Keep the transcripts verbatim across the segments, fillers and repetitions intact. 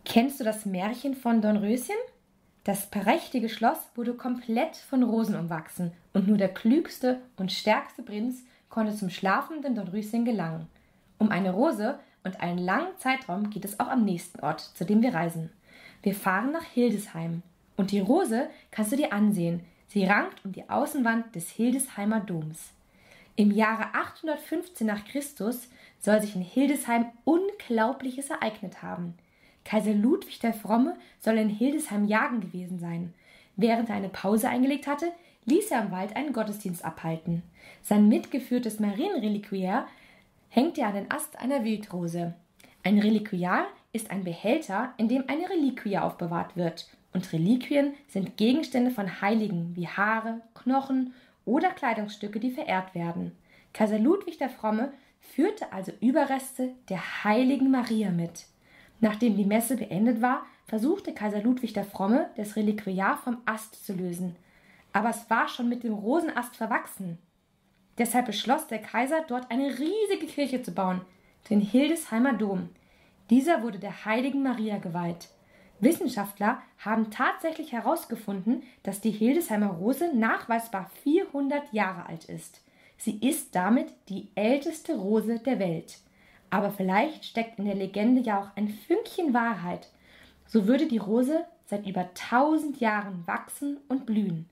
Kennst du das Märchen von Dornröschen? Das prächtige Schloss wurde komplett von Rosen umwachsen und nur der klügste und stärkste Prinz konnte zum schlafenden Dornröschen gelangen. Um eine Rose und einen langen Zeitraum geht es auch am nächsten Ort, zu dem wir reisen. Wir fahren nach Hildesheim und die Rose kannst du dir ansehen. Sie rankt um die Außenwand des Hildesheimer Doms. Im Jahre achthundertfünfzehn nach Christus soll sich in Hildesheim Unglaubliches ereignet haben. Kaiser Ludwig der Fromme soll in Hildesheim jagen gewesen sein. Während er eine Pause eingelegt hatte, ließ er im Wald einen Gottesdienst abhalten. Sein mitgeführtes Marienreliquiar hängt er an den Ast einer Wildrose. Ein Reliquiar ist ein Behälter, in dem eine Reliquie aufbewahrt wird. Und Reliquien sind Gegenstände von Heiligen wie Haare, Knochen oder Kleidungsstücke, die verehrt werden. Kaiser Ludwig der Fromme führte also Überreste der heiligen Maria mit. Nachdem die Messe beendet war, versuchte Kaiser Ludwig der Fromme, das Reliquiar vom Ast zu lösen. Aber es war schon mit dem Rosenast verwachsen. Deshalb beschloss der Kaiser, dort eine riesige Kirche zu bauen, den Hildesheimer Dom. Dieser wurde der heiligen Maria geweiht. Wissenschaftler haben tatsächlich herausgefunden, dass die Hildesheimer Rose nachweisbar vierhundert Jahre alt ist. Sie ist damit die älteste Rose der Welt. Aber vielleicht steckt in der Legende ja auch ein Fünkchen Wahrheit. So würde die Rose seit über tausend Jahren wachsen und blühen.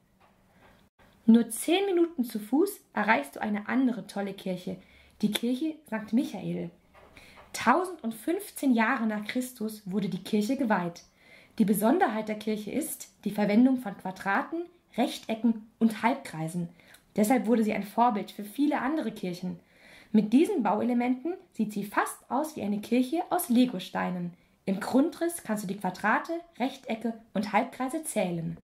Nur zehn Minuten zu Fuß erreichst du eine andere tolle Kirche, die Kirche Sankt Michael. tausendfünfzehn Jahre nach Christus wurde die Kirche geweiht. Die Besonderheit der Kirche ist die Verwendung von Quadraten, Rechtecken und Halbkreisen. Deshalb wurde sie ein Vorbild für viele andere Kirchen. Mit diesen Bauelementen sieht sie fast aus wie eine Kirche aus Legosteinen. Im Grundriss kannst du die Quadrate, Rechtecke und Halbkreise zählen.